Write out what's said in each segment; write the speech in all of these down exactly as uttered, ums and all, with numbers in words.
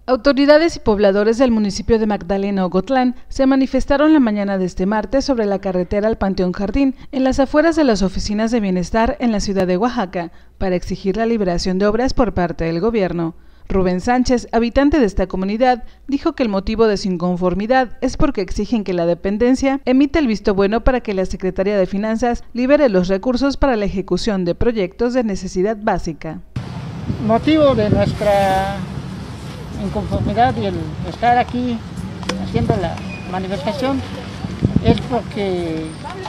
Autoridades y pobladores del municipio de Magdalena, Ocotlán, se manifestaron la mañana de este martes sobre la carretera al Panteón Jardín, en las afueras de las oficinas de bienestar en la ciudad de Oaxaca, para exigir la liberación de obras por parte del gobierno. Rubén Sánchez, habitante de esta comunidad, dijo que el motivo de su inconformidad es porque exigen que la dependencia emita el visto bueno para que la Secretaría de Finanzas libere los recursos para la ejecución de proyectos de necesidad básica. Motivo de nuestra inconformidad y el estar aquí haciendo la manifestación es porque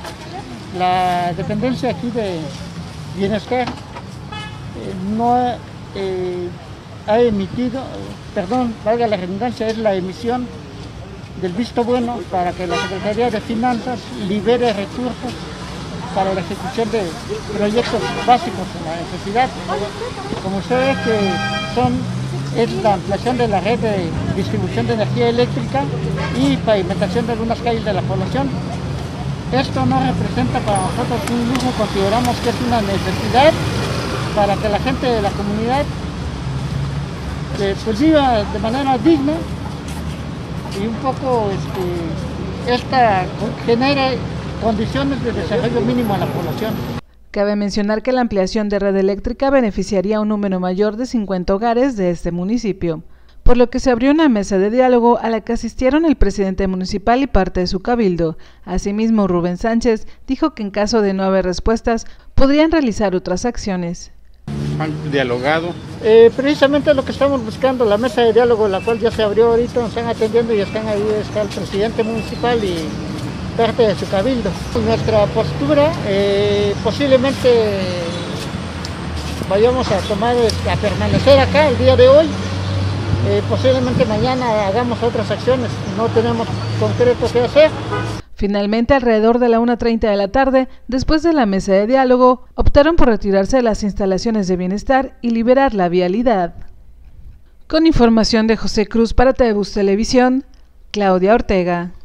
la dependencia aquí de bienestar eh, no eh, ha emitido, perdón, valga la redundancia, es la emisión del visto bueno para que la Secretaría de Finanzas libere recursos para la ejecución de proyectos básicos en la necesidad. Como usted ve que son es la ampliación de la red de distribución de energía eléctrica y pavimentación de algunas calles de la población. Esto no representa para nosotros un lujo, consideramos que es una necesidad para que la gente de la comunidad eh, pues viva de manera digna y un poco este, esta genere condiciones de desarrollo mínimo a la población. Cabe mencionar que la ampliación de red eléctrica beneficiaría a un número mayor de cincuenta hogares de este municipio, por lo que se abrió una mesa de diálogo a la que asistieron el presidente municipal y parte de su cabildo. Asimismo, Rubén Sánchez dijo que en caso de no haber respuestas, podrían realizar otras acciones. ¿Han dialogado? Eh, precisamente lo que estamos buscando, la mesa de diálogo, la cual ya se abrió ahorita, nos están atendiendo y están ahí, está el presidente municipal y parte de su cabildo. Nuestra postura, eh, posiblemente vayamos a tomar, a permanecer acá el día de hoy, eh, posiblemente mañana hagamos otras acciones, no tenemos concreto qué hacer. Finalmente, alrededor de la una treinta de la tarde, después de la mesa de diálogo, optaron por retirarse de las instalaciones de bienestar y liberar la vialidad. Con información de José Cruz para T V U S Televisión, Claudia Ortega.